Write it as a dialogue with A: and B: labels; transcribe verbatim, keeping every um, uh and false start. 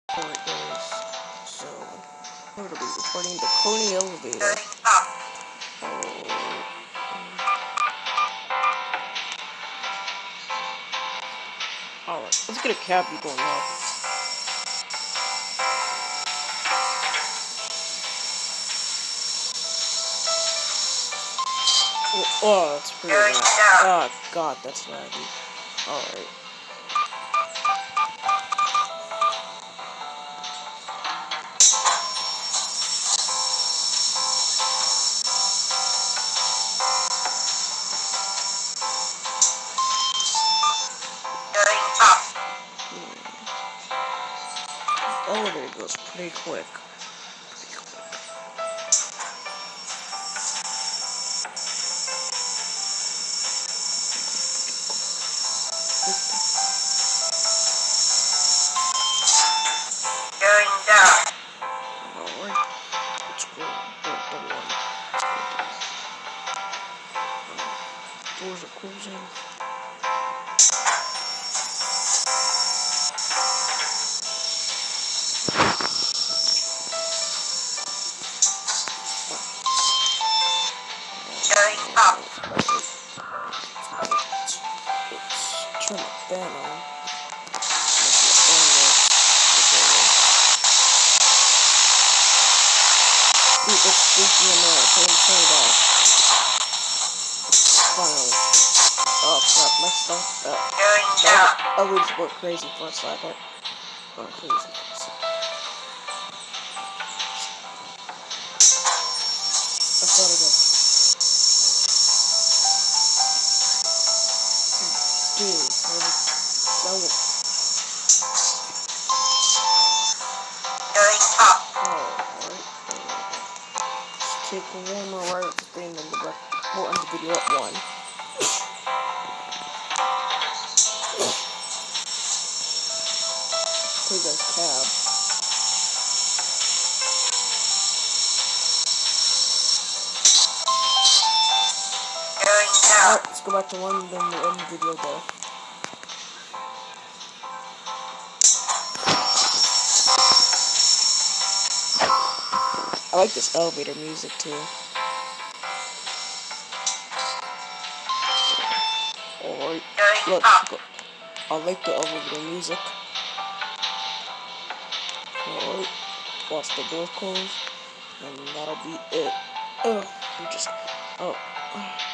A: Alright guys, so I'm going to be recording the Coney elevator. Oh. Alright, let's get a cab going up. Oh, oh that's pretty bad. Oh god, that's laggy. Alright. Elevator goes pretty quick. Pretty quick.
B: Going down.
A: Alright. Let's go. The one. Doors are closing.
B: Going up.
A: Let's, let's turn the fan on. Ooh, it's spooky in there. I can't turn it off. Finally. Oh crap, my stuff. Uh,
B: Going down.
A: I was going crazy for a second. Oh, crazy. I thought I got. Dude, that was.
B: Going up.
A: Alright. Let's take one more right at the thing and the rest. We'll end the video at one. Play that cab.
B: Going down.
A: Alright, let's go back to one, then we'll end the video there. I like this elevator music too. Alright, let's go. I like the elevator music. Alright, watch the door close, and that'll be it. Oh, we just, oh.